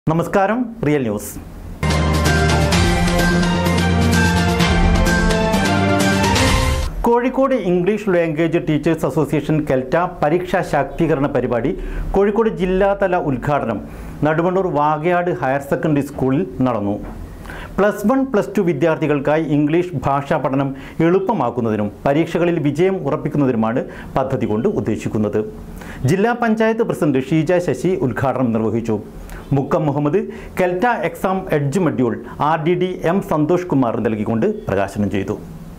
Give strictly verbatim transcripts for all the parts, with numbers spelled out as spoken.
നമസ്കാരം real news. Kozhikode English language teachers association KELTA പരീക്ഷാ ശാക്തീകരണ പരിപാടി കോഴിക്കോട് ജില്ലാതല ഉദ്ഘാടനം നടുവണ്ണൂർ വാകയാട് ഹയർ സെക്കൻഡറി സ്കൂളിൽ നടന്നു. പ്ലസ് വൺ പ്ലസ് ടു വിദ്യാർത്ഥികൾക്കായി ഇംഗ്ലീഷ് ഭാഷാ പഠനം എളുപ്പമാക്കുന്നതിനും പരീക്ഷകളിൽ വിജയം ഉറപ്പിക്കുന്നതിനുമാണ് പദ്ധതി കൊണ്ട് ഉദ്ദേശിക്കുന്നത്. ജില്ലാ പഞ്ചായത്ത് പ്രസിഡന്റ് ഷീജ ശശി ഉദ്ഘാടനം നിർവഹിച്ചു. Mukkam Muhammad KELTA exam edge module R D D M Santhosh Kumar നൽകിക്കൊണ്ട് പ്രകാശനം ചെയ്തു.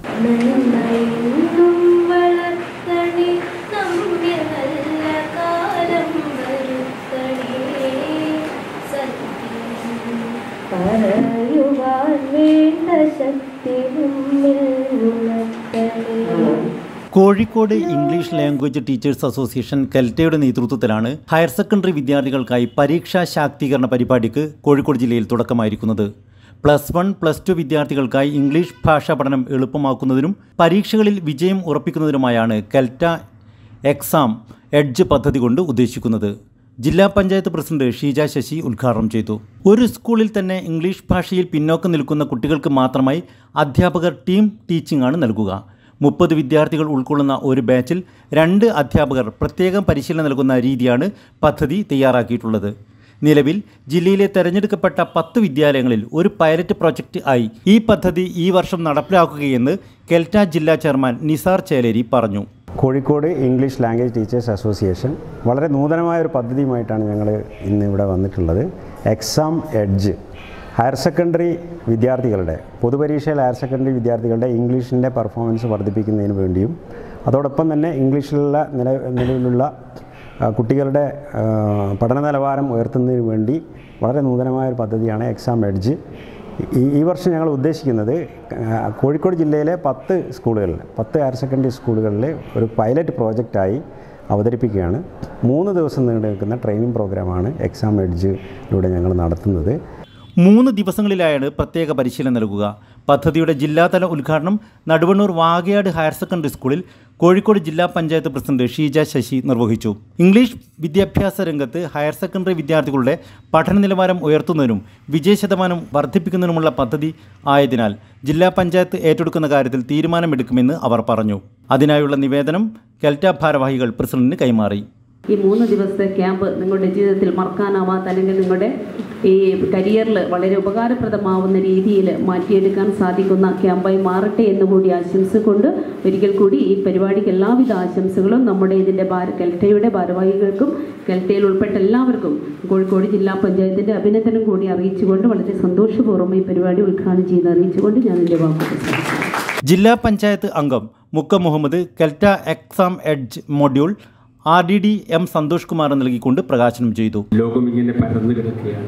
Kozhikode English language teachers association കെൽറ്റയുടെ നേതൃത്വത്തിലാണ് ഹയർ സെക്കൻഡറി വിദ്യാർത്ഥികൾക്കായി പരീക്ഷാ ശാക്തീകരണ പരിപാടിക്ക് കോഴിക്കോട് ജില്ലയിൽ തുടക്കമായിരിക്കുന്നത്. പ്ലസ് വൺ പ്ലസ് ടു വിദ്യാർത്ഥികൾക്കായി ഇംഗ്ലീഷ് ഭാഷാ പഠനം എളുപ്പമാക്കുന്നതിനും പരീക്ഷകളിൽ വിജയം ഉറപ്പിക്കുന്നതിനുമായാണ് കെൽറ്റ എക്സാം എഡ്ജ് പദ്ധതി കൊണ്ട് ഉദ്ദേശിക്കുന്നത്. ജില്ലാ പഞ്ചായത്ത് പ്രസിഡന്റ് ഷീജ ശശി ഉദ്ഘാടനം ചെയ്തു. ഒരു സ്കൂളിൽ തന്നെ ഇംഗ്ലീഷ് ഭാഷയിൽ പിന്നോക്കം നിൽക്കുന്ന കുട്ടികൾക്ക് മാത്രമായി അധ്യാപകർ ടീം ടീച്ചിംഗ് ആണ് നൽകുക. മുപ്പത് വിദ്യാർത്ഥികൾ ഉൾക്കൊള്ളുന്ന ഒരു ബാച്ചിൽ രണ്ട് അധ്യാപകർ പ്രത്യേകം പരിശീലനം നൽകുന്ന രീതിയാണ് പദ്ധതി തയ്യാറാക്കിയിട്ടുള്ളത്. നിലവിൽ ജില്ലയിലെ തെരഞ്ഞെടുക്കപ്പെട്ട പത്ത് വിദ്യാലയങ്ങളിൽ ഒരു പൈലറ്റ് പ്രോജക്റ്റ് ആയി ഈ പദ്ധതി ഈ വർഷം നടപ്പിലാക്കുകയെന്ന് കെൽറ്റ ജില്ലാ ചെയർമാൻ നിസാർ ചേലേരി പറഞ്ഞു. Kozhikode English language teachers association വളരെ നൂതനമായ ഒരു പദ്ധതിയുമായിട്ടാണ് ഞങ്ങൾ ഇന്ന് ഇവിടെ വന്നിട്ടുള്ളത്. എക്സാം എഡ്ജ് ഹയർ സെക്കൻഡറി വിദ്യാർത്ഥികളുടെ പൊതുപരീക്ഷയിൽ ഹയർ സെക്കൻഡറി വിദ്യാർത്ഥികളുടെ ഇംഗ്ലീഷിൻ്റെ പെർഫോമൻസ് വർദ്ധിപ്പിക്കുന്നതിന് വേണ്ടിയും അതോടൊപ്പം തന്നെ ഇംഗ്ലീഷിലുള്ള നില നിലവിലുള്ള കുട്ടികളുടെ പഠന നിലവാരം ഉയർത്തുന്നതിന് വേണ്ടി വളരെ നൂതനമായ ഒരു പദ്ധതിയാണ് എക്സാം എഡ്ജ്. ഈ ഈ വർഷം ഞങ്ങൾ ഉദ്ദേശിക്കുന്നത് കോഴിക്കോട് ജില്ലയിലെ പത്ത് സ്കൂളുകളിൽ പത്ത് ഹയർ സെക്കൻഡറി സ്കൂളുകളിൽ ഒരു പൈലറ്റ് പ്രോജക്റ്റായി അവതരിപ്പിക്കുകയാണ്. മൂന്ന് ദിവസം നീണ്ടു നിൽക്കുന്ന ട്രെയിനിങ് പ്രോഗ്രാമാണ് എക്സാം എഡ്ജിലൂടെ ഞങ്ങൾ നടത്തുന്നത്. മൂന്ന് ദിവസങ്ങളിലായാണ് പ്രത്യേക പരിശീലനം നൽകുക. പദ്ധതിയുടെ ജില്ലാതല ഉദ്ഘാടനം നടുവണ്ണൂർ വാകയാട് ഹയർ സെക്കൻഡറി സ്കൂളിൽ കോഴിക്കോട് ജില്ലാ പഞ്ചായത്ത് പ്രസിഡന്റ് ഷീജ ശശി നിർവഹിച്ചു. ഇംഗ്ലീഷ് വിദ്യാഭ്യാസ രംഗത്ത് ഹയർ സെക്കൻഡറി വിദ്യാർത്ഥികളുടെ പഠന നിലവാരം ഉയർത്തുന്നതിനും വിജയശതമാനം വർദ്ധിപ്പിക്കുന്നതിനുമുള്ള പദ്ധതി ആയതിനാൽ ജില്ലാ പഞ്ചായത്ത് ഏറ്റെടുക്കുന്ന കാര്യത്തിൽ തീരുമാനമെടുക്കുമെന്ന് അവർ പറഞ്ഞു. അതിനായുള്ള നിവേദനം കെൽറ്റ ഭാരവാഹികൾ പ്രസിഡന്റിന് കൈമാറി. ഈ മൂന്ന് ദിവസത്തെ ക്യാമ്പ് നിങ്ങളുടെ ജീവിതത്തിൽ മറക്കാനാവാത്ത അല്ലെങ്കിൽ നിങ്ങളുടെ ഈ കരിയറിൽ വളരെ ഉപകാരപ്രദമാവുന്ന രീതിയിൽ മാറ്റിയെടുക്കാൻ സാധിക്കുന്ന ക്യാമ്പായി മാറട്ടെ എന്നുകൂടി ആശംസിച്ചുകൊണ്ട് ഒരിക്കൽ കൂടി ഈ പരിപാടിക്ക് എല്ലാവിധ ആശംസകളും നമ്മുടെ ഇതിൻ്റെ ഭാര കെൽറ്റയുടെ ഭാരവാഹികൾക്കും കെൽറ്റയിൽ ഉൾപ്പെട്ട എല്ലാവർക്കും കോഴിക്കോട് ജില്ലാ പഞ്ചായത്തിൻ്റെ അഭിനന്ദനം കൂടി അറിയിച്ചുകൊണ്ട് വളരെ സന്തോഷപൂർവ്വം ഈ പരിപാടി ഉദ്ഘാടനം ചെയ്ത് അറിയിച്ചുകൊണ്ട് ഞാൻ എൻ്റെ വാക്കുകൾ. ജില്ലാ പഞ്ചായത്ത് അംഗം Mukkam Muhammad KELTA exam edge module R D D M Santhosh Kumar നൽകിക്കൊണ്ട് പ്രകാശനം ചെയ്തു. ലോകം ഇങ്ങനെ പരന്നു കിടക്കുകയാണ്.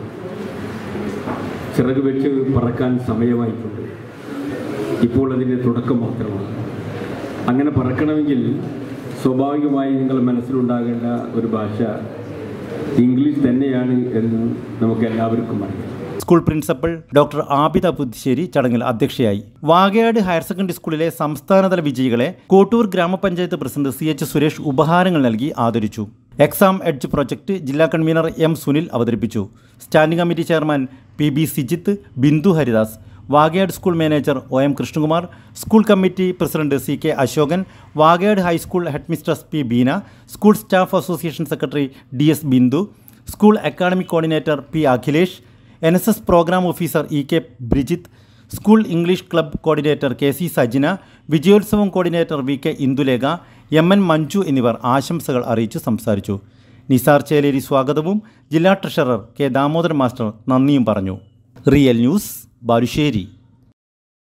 ചിറക് വെച്ച് പറക്കാൻ സമയമായിട്ടുണ്ട്. ഇപ്പോൾ അതിൻ്റെ തുടക്കം മാത്രമാണ്. അങ്ങനെ പറക്കണമെങ്കിൽ സ്വാഭാവികമായി നിങ്ങൾ മനസ്സിലുണ്ടാകേണ്ട ഒരു ഭാഷ ഇംഗ്ലീഷ് തന്നെയാണ് എന്ന് നമുക്ക് എല്ലാവർക്കും അറിയാം. School principal doctor Abida Puthussery ചടങ്ങിൽ അധ്യക്ഷയായി. വാകയാട് ഹയർ സെക്കൻഡറി സ്കൂളിലെ സംസ്ഥാനതല വിജയികളെ കോട്ടൂർ ഗ്രാമപഞ്ചായത്ത് പ്രസിഡന്റ് സി എച്ച് സുരേഷ് ഉപഹാരങ്ങൾ നൽകി ആദരിച്ചു. എക്സാം എഡ്ജ് പ്രൊജക്ട് ജില്ലാ കൺവീനർ എം സുനിൽ അവതരിപ്പിച്ചു. Standing committee chairman P B Sijith, Bindu Haridas, Vakayad school manager O M Krishnakumar, school committee president C K Ashokan, Vakayad high school headmistress P Beena, school staff association secretary D S Bindu, school academic coordinator P Akhilesh, N S S programme officer E K Brijith, school English club coordinator K C Sajina, Vijayotsavam coordinator V K Indulekha, M N Manju എന്നിവർ ആശംസകൾ അറിയിച്ചു സംസാരിച്ചു. നിസാർ ചേലേരി സ്വാഗതവും ജില്ലാ treasurer K Damodaran master നന്ദിയും പറഞ്ഞു. Real news, Balussery.